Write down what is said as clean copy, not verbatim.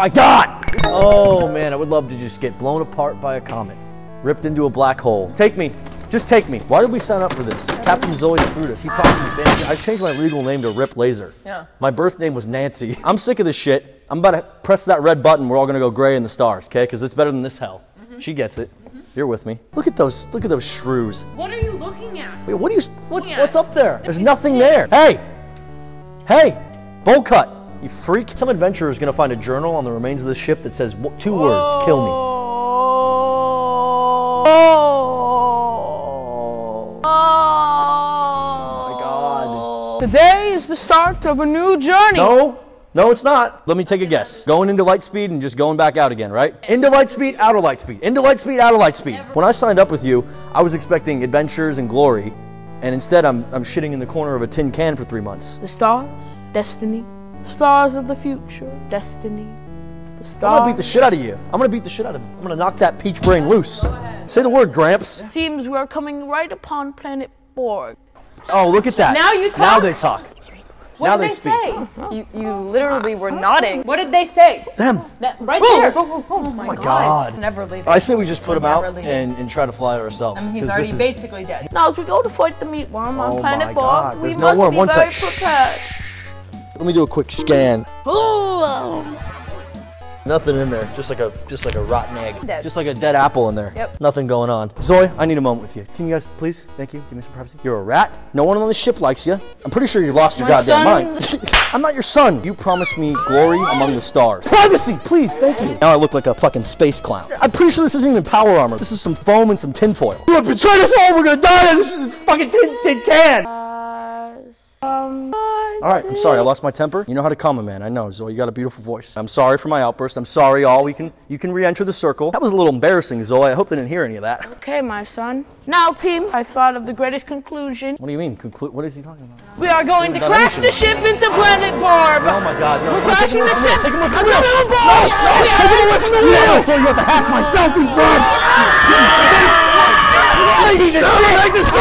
my God! Oh man, I would love to just get blown apart by a comet. Ripped into a black hole. Take me. Just take me. Why did we sign up for this? Captain Zoe Frutus. He promised me fancy. I changed my legal name to Rip Laser. Yeah. My birth name was Nancy. I'm sick of this shit. I'm about to press that red button. We're all gonna go gray in the stars, okay? Because it's better than this hell. She gets it. You're with me. Look at those shrews. What are you looking at? Wait, what's up there? There's nothing there. Hey, bowl cut, you freak. Some adventurer is gonna find a journal on the remains of this ship that says 2 words, kill me. Today is the start of a new journey. No, it's not. Let me take a guess. Going into light speed and just going back out again, right? Into light speed, out of light speed. Into light speed, out of light speed. When I signed up with you, I was expecting adventures and glory, and instead I'm shitting in the corner of a tin can for 3 months. The stars, destiny. Stars of the future, destiny. The stars. I'm gonna beat the shit out of you. I'm gonna knock that peach brain loose. Say the word, Gramps. Seems we're coming right upon planet Borg. Oh, look at that. Now you talk. Now they talk. What now did they say? speak. You literally were nodding. What did they say? Them. Right there. Oh my God. Never leave. I say we just put him out Never leave. and try to fly it ourselves. I mean, he's 'cause already this is- basically dead. Now, as we go to fight the meatworm on planet my Borg, God. we There's must no worm. be One very sec. prepared. Let me do a quick scan. Nothing in there. Just like a rotten egg. Dead. Just like a dead apple in there. Yep. Nothing going on. Zoe, I need a moment with you. Can you guys please? Thank you. Give me some privacy. You're a rat. No one on the ship likes you. I'm pretty sure you lost your goddamn mind. I'm not your son. You promised me glory among the stars. Privacy, please. Thank you. Now I look like a fucking space clown. I'm pretty sure this isn't even power armor. This is some foam and some tinfoil. You have betrayed us all. We're gonna die in this fucking tin can. All right, I'm sorry, I lost my temper. You know how to calm a man, I know, Zoe, you got a beautiful voice. I'm sorry for my outburst, I'm sorry, all. You can re-enter the circle. That was a little embarrassing, Zoe, I hope they didn't hear any of that. Okay, my son. Now, team, I thought of the greatest conclusion. What do you mean, what is he talking about? We are going to crash the ship into planet Borg. Oh my God, no. We're crashing the ship. Take him away from the No, wheel. no, Take him away from the wheel. Throw you at the hatch myself, you bird. Ladies and gentlemen,